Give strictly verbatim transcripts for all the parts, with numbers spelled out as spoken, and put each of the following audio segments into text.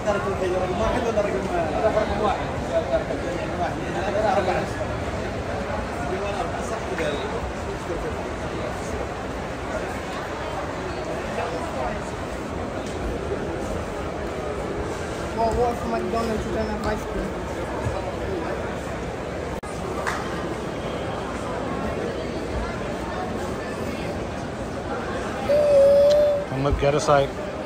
درجة الحي رقم واحد ولا رقم رقم واحد؟ رقم واحد هذا أربعة صح كذا. Well, what for McDonald's you don't have ice cream? Come up, get a sight.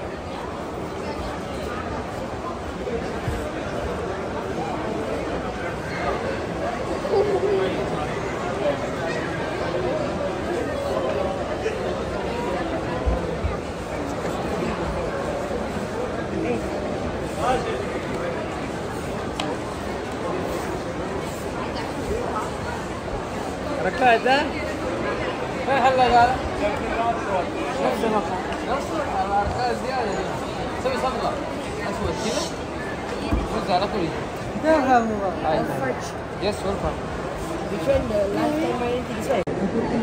ركعة أذان؟ ما هلا قال؟ نفس المقام نفس الأركان زيادة سوي صبغة أسود كذا وزع على كل ده هذا Alfajr. Yes, welcome. Which one? The last time I went to this way?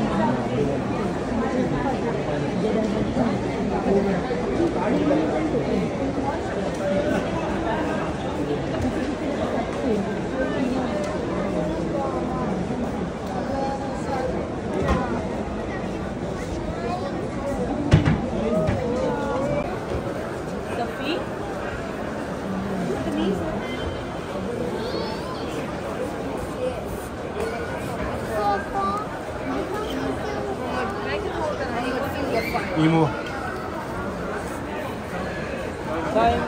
Emo. Time.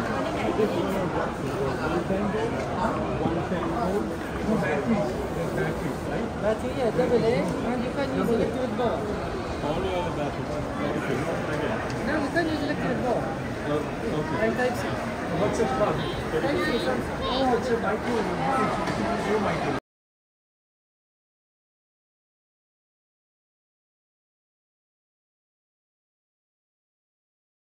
Battery, yeah, double A, and you can use electric ball. No, you can use electric ball. Okay. And type C. What's it from? Type C. Oh, it's a micro. It's a micro.